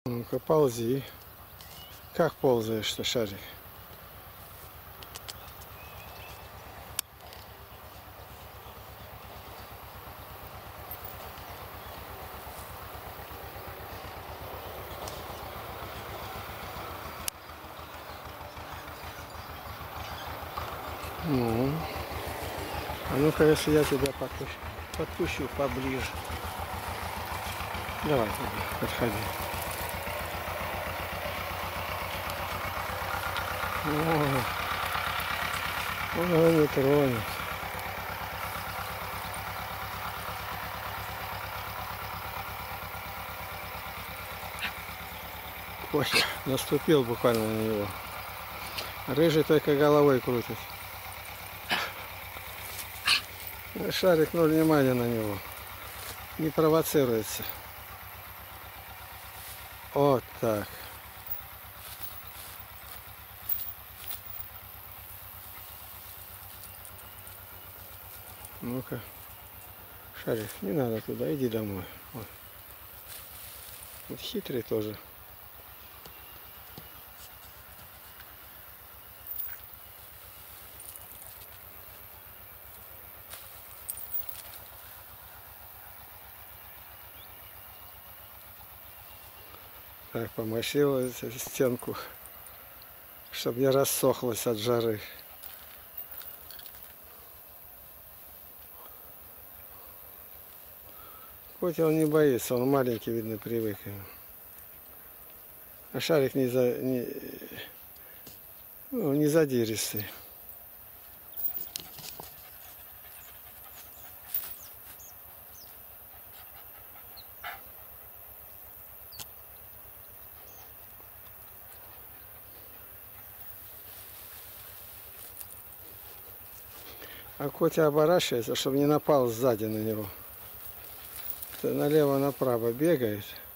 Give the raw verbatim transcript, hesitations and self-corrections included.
Ну-ка, ползи. Как ползаешь-то, шарик? Ну, а ну-ка, если я тебя подпущу, подпущу поближе. Давай, подходи. О, он его не тронет. Ой, наступил буквально на него. Рыжий только головой крутит. Шарик, ну внимание на него. Не провоцируется. Вот так. Ну-ка. Шарик, не надо туда, иди домой. Вот, вот хитрый тоже. Так, помочила стенку, чтобы не рассохлась от жары. Хоть он не боится, он маленький, видно, привык. А шарик не, за, не, ну, не задиристый. А Котя оборачивается, чтобы не напал сзади на него. Налево-направо бегает.